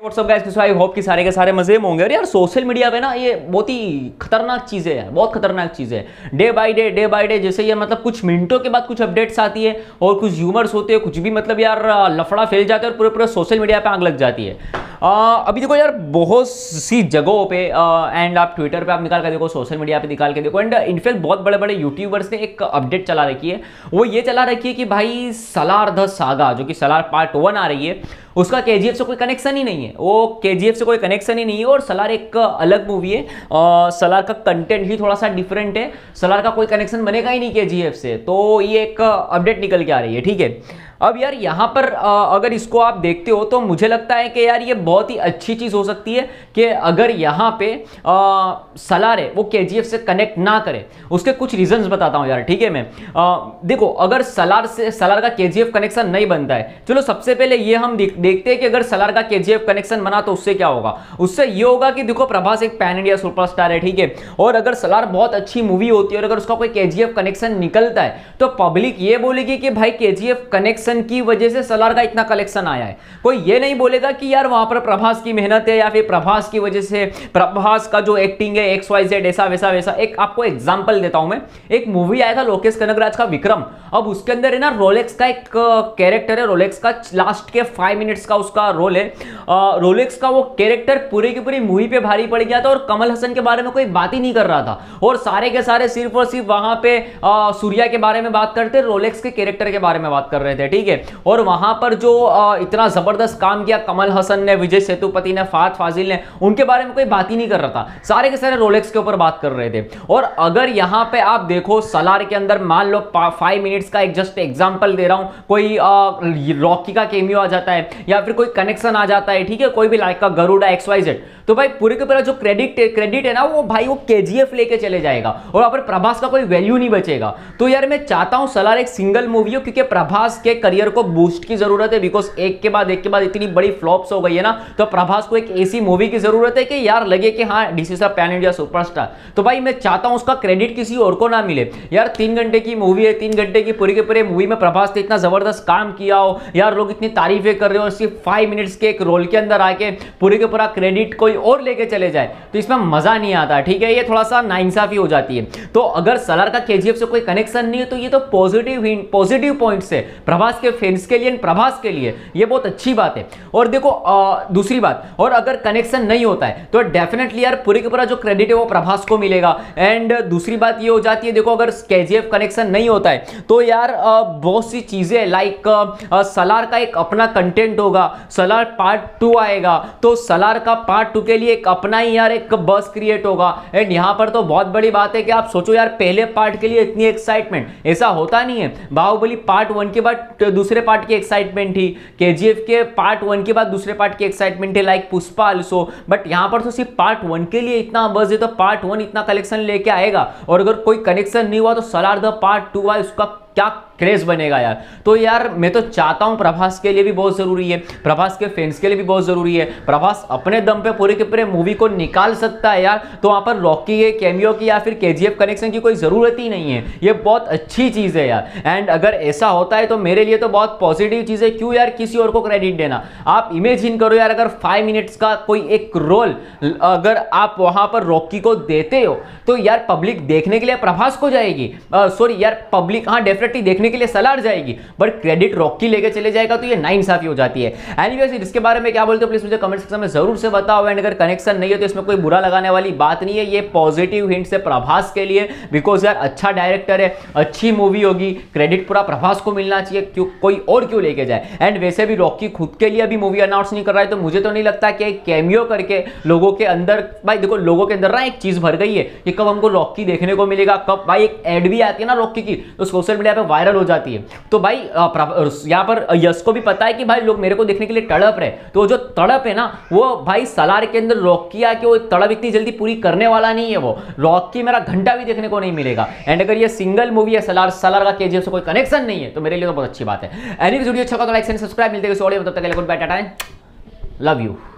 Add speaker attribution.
Speaker 1: WhatsApp guys, I hope कि सारे के सारे मजे में होंगे। और यार सोशल मीडिया पे ना ये बहुत ही खतरनाक चीज़ है यार, बहुत खतरनाक चीज़ है। डे बाय डे जैसे ये मतलब कुछ मिनटों के बाद कुछ अपडेट्स आती है और कुछ ह्यूमर्स होते हैं, कुछ भी मतलब यार लफड़ा फैल जाता है और पूरे पूरे सोशल मीडिया पे आग लग जाती है। अभी देखो यार बहुत सी जगहों पे एंड आप ट्विटर पे आप निकाल के देखो, सोशल मीडिया पे निकाल के देखो, एंड इनफैक्ट बहुत बड़े बड़े यूट्यूबर्स ने एक अपडेट चला रखी है। वो ये चला रखी है कि भाई सलार द सागा, जो कि सलार पार्ट 1 आ रही है, उसका केजीएफ से कोई कनेक्शन ही नहीं है। वो केजीएफ से कोई कनेक्शन ही नहीं है और सलार एक अलग मूवी है। सलार का कंटेंट ही थोड़ा सा डिफरेंट है। सलार का कोई कनेक्शन बनेगा ही नहीं केजीएफ से। तो ये एक अपडेट निकल के आ रही है, ठीक है। अब यार यहाँ पर अगर इसको आप देखते हो तो मुझे लगता है कि यार ये बहुत ही अच्छी चीज़ हो सकती है कि अगर यहाँ पे सलार है वो केजीएफ से कनेक्ट ना करे। उसके कुछ रीजंस बताता हूँ यार, ठीक है। मैं देखो, अगर सलार का केजीएफ कनेक्शन नहीं बनता है, चलो सबसे पहले ये हम देखते हैं कि अगर सलार का केजीएफ कनेक्शन बना तो उससे क्या होगा। उससे ये होगा कि देखो प्रभास एक पैन इंडिया सुपरस्टार है, ठीक है। और अगर सलार बहुत अच्छी मूवी होती है और अगर उसका कोई केजीएफ कनेक्शन निकलता है तो पब्लिक ये बोलेगी कि भाई केजीएफ कनेक्शन की वजह से सलार का इतना कलेक्शन आया है। कोई ये नहीं बोलेगा कि यार वहां पर प्रभास की मेहनत है या फिर प्रभास की वजह से, प्रभास का जो एक्टिंग है XYZ ऐसा वैसा वैसा। एक आपको एग्जांपल देता हूं मैं। एक मूवी आया था लोकेश कनगराज का विक्रम। अब उसके अंदर है ना रोलेक्स का एक कैरेक्टर है। रोलेक्स का लास्ट के 5 मिनट्स का उसका रोल है। रोलेक्स का वो कैरेक्टर पूरी की पूरी मूवी पे भारी पड़ गया था और कमल हसन के बारे में कोई बात ही नहीं कर रहा था और सारे के सारे सिर्फ और सिर्फ वहां पे सूर्या के बारे में बात करते, रोलेक्स के कैरेक्टर के बारे में बात कर रहे थे, ठीक है। और वहां पर जो इतना जबरदस्त काम किया कमल हसन ने, विजय सेतुपति ने, फहद फाजिल ने, उनके बारे में कोई बात ही नहीं कर रहा था। सारे के सारे रोलेक्स के ऊपर बात कर रहे थे। और अगर यहां पे आप देखो सलार के अंदर मान लो 5 मिनट्स का एक जस्ट एग्जांपल दे रहा हूं, कोई रॉकी का केमियो आ जाता है या फिर कोई कनेक्शन आ जाता है, ठीक है, कोई भी लाइक का गरुड़ा XYZ, तो भाई पूरे के पूरा जो क्रेडिट है ना वो भाई वो केजीएफ लेके चले जाएगा और वहां पर प्रभास का कोई वैल्यू नहीं बचेगा। तो यार मैं चाहता हूं सलार एक सिंगल मूवी हो, क्योंकि प्रभास के करियर को बूस्ट की जरूरत है। बिकॉज एक के बाद इतनी बड़ी फ्लॉप्स हो गई है ना, तो प्रभास को एक ऐसी मूवी की जरूरत है कि यार लगे कि हाँ this is a pan India superstar. तो भाई मैं चाहता हूं उसका क्रेडिट किसी और को ना मिले। यार 3 घंटे की मूवी है, 3 घंटे की पूरी के पूरे मूवी में प्रभास ने इतना जबरदस्त काम किया हो, यार लोग इतनी तारीफें कर रहे हो, सिर्फ 5 मिनट्स के एक रोल के अंदर आके पूरे के पूरा क्रेडिट कोई और लेके चले जाए तो इसमें मजा नहीं आता, ठीक है। ये थोड़ा सा नाइंसाफी हो जाती है। तो अगर सलार का केजीएफ से कोई कनेक्शन नहीं है तो ये तो पॉजिटिव पॉइंट्स है प्रभास के फैंस के लिए, प्रभास के लिए ये बहुत अच्छी बात है। और देखो दूसरी बात, और अगर कनेक्शन नहीं होता है तो डेफिनेटली यार पूरे के पूरा जो क्रेडिट है वो प्रभास को मिलेगा। एंड दूसरी बात ये हो जाती है, देखो अगर केजीएफ कनेक्शन नहीं होता है तो यार बहुत सी चीजें लाइक सलार का एक अपना कंटेंट होगा, सलार पार्ट 2 आएगा तो सलार का पार्ट 2 के लिए एक अपना ही यार एक बस क्रिएट होगा। एंड यहां पर तो बहुत बड़ी बात है कि आप सोचो यार पहले पार्ट के लिए इतनी एक्साइटमेंट, ऐसा होता नहीं है। बाहुबली पार्ट 1 के बाद दूसरे पार्ट की एक्साइटमेंट थी, केजीएफ के पार्ट 1 के बाद दूसरे पार्ट की एक्साइटमेंट है, लाइक पुष्पा आल्सो। बट यहां पर तो सिर्फ पार्ट 1 के लिए इतना बस है तो पार्ट 1 इतना कलेक्शन लेके आएगा और अगर कोई कनेक्शन नहीं हुआ तो सलार द पार्ट 2 है, उसका क्या क्रेज बनेगा यार। तो यार मैं तो चाहता हूं प्रभास के लिए भी बहुत जरूरी है, प्रभास के फैंस के लिए भी बहुत जरूरी है। प्रभास अपने दम पे पूरे के पूरे मूवी को निकाल सकता है यार, तो वहां पर रॉकी के कैमियो की या फिर केजीएफ कनेक्शन की कोई जरूरत ही नहीं है। ये बहुत अच्छी चीज है यार। एंड अगर ऐसा होता है तो मेरे लिए तो बहुत पॉजिटिव चीज है। क्यों यार किसी और को क्रेडिट देना। आप इमेजिन करो यार अगर 5 मिनट्स का कोई एक रोल अगर आप वहां पर रॉकी को देते हो तो यार पब्लिक देखने के लिए प्रभास को जाएगी, सॉरी यार पब्लिक हाँ डेफिनेटली देखने के लिए सलार जाएगी, बट क्रेडिट रॉकी लेके चले जाएगा तो ये नाइंसाफी हो जाती है। एनीवेज इसके बारे में क्या बोलते हो प्लीज मुझे कमेंट सेक्शन में जरूर से बताओ। एंड अगर कनेक्शन नहीं है तो इसमें कोई बुरा लगाने वाली बात नहीं है, ये पॉजिटिव हिंट है प्रभास के लिए। बिकॉज यार अच्छा डायरेक्टर है, अच्छी मूवी होगी, क्रेडिट पूरा प्रभास को मिलना चाहिए, क्यों कोई और क्यों लेके जाए। एंड वैसे भी रॉकी खुद के लिए अभी मूवी अनाउंस नहीं कर रहा है तो मुझे तो नहीं लगता कि एक कैमियो करके लोगों के अंदर, भाई देखो लोगों के अंदर ना एक चीज भर गई है कि कब हमको रॉकी देखने को मिलेगा, कब भाई एक एड भी आती है ना रॉकी की तो सोशल मीडिया पे वायरल हो जाती है। तो भाई यहाँ पर यश को भी पता है कि भाई लोग मेरे को देखने के लिए तड़प रहे, तो जो तड़प है ना वो भाई सलार के अंदर रॉकी आके वो तड़प इतनी जल्दी पूरी करने वाला नहीं है। वो रॉकी मेरा घंटा भी देखने को नहीं मिलेगा। एंड अगर ये सिंगल मूवी है सलार का केजीएफ से कोई कनेक्शन नहीं है तो मेरे लिए तो बहुत अच्छी बात है। एनीवेज वीडियो अच्छा लगा तो लाइक एंड सब्सक्राइब। मिलते हैं इस ऑडियो में, तब तक के लिए goodbye, ta ta, love you.